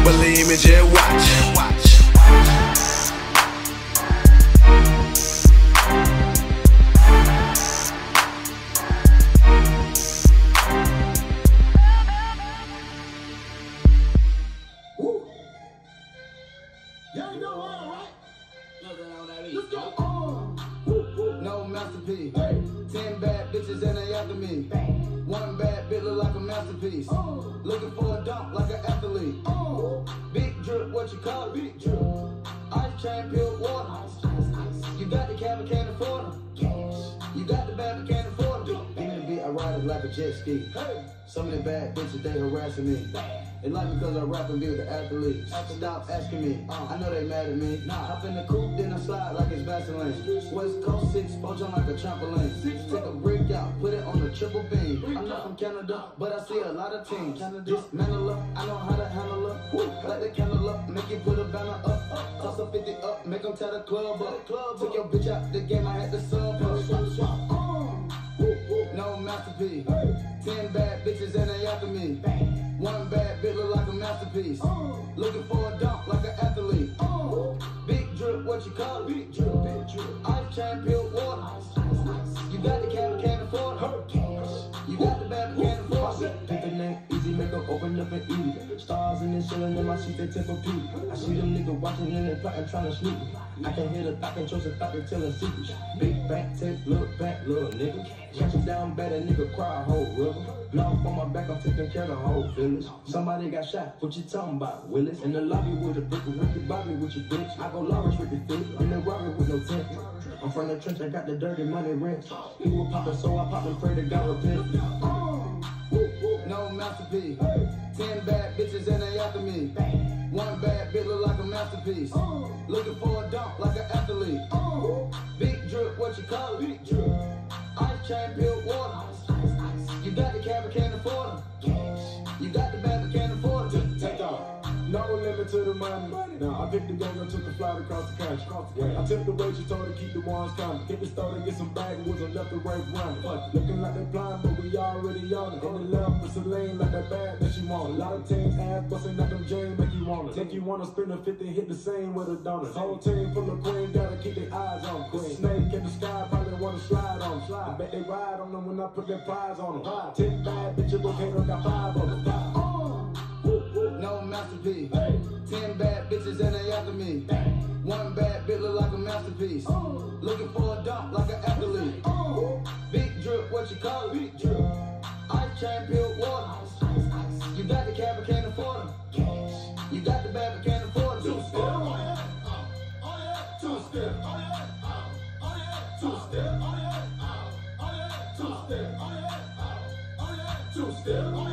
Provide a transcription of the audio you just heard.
believe me, just watch. Let's go. No masterpiece. 10 bad bitches and they after me. One bad bitch look like a masterpiece. Looking for a dunk like an athlete. Big drip, what you call it? Big drip. Ice chain, pure water. You got the cab, but can't afford them. You got the bad, but can't afford them. In the beat, I ride it like a jet ski. Some of the bad bitches, they harassing me. They like me cause I rap and be with the athletes. Stop asking me, I know they mad at me. Hop in the coupe, then I slide like it's Vaseline. West Coast 6, poach on like a trampoline. Take a brick out, put it on the triple beam. I'm not from Canada, but I see a lot of teams. Dismantle up, I know how to handle up. Light the candle up, make you put a banner up. Toss a 50 up, make them tie the club up. Took your bitch out the game, I had to sub up. No masterpiece. 10 bad bitches and they after me. One bad bitch look like a masterpiece. Looking for a dunk like an athlete. Big drip, what you call it? Big drip. Ice chain, pure water. You got the cab, but can't afford it. You got the bad, but can't afford it. Pick a name, easy, make her open up and eat. Stars in this chillin' in my seat, they tip a peep. I see them niggas watching and they plotting, trying to sneak. I can hear the thought, can trust the thought, they telling secrets. Big back, take, look back, little nigga. Catch him down bad, a nigga cry a whole river. Blood on my back, I'm taking care of the whole village. Somebody got shot, what you talking about, Willis? In the lobby with a brick, Ricky Bobby with your bitch. I go Lawrence with the Philly, in the robbery with no tent. I'm from the trench, I got the dirty money rent. He was poppin', so I poppin', pray to God repent. No masterpiece. 10 bad bitches and they after me. One bad bitch look like a masterpiece. Looking for a dunk like an athlete. Big drip, what you call it? Big drip. Ice chain, pure water. You got the cab, but can't afford them. You got the bad, but can't afford them. Take off. No limit to the money. Now I picked the gang and took the flight across the country. I took the way she told her to keep the ones coming. Hit the store to get some backwoods and left the right running. Looking like they blind, but we already on it. In the left for Celine like that bag that she want. A lot of teams ass busting like them James make you want it. Think you wanna spin a 50, hit the same with a donut. Whole team full of queen, gotta keep their eyes on queen. Snake in the sky, probably wanna slide on them. I bet they ride on them when I put their prize on them. 10 bad bitches, Volcano got 5 of them. No masterpiece. 10 bad bitches and they after me. One bad bitch look like a masterpiece. Looking for a dunk like an athlete. Big drip, what you call it? Big drip. Ice chain, pure water. You got the cab, but can't afford them. You got the bad, but can't afford them. Two-step. Two-step. Two-step. Two-step. Two-step.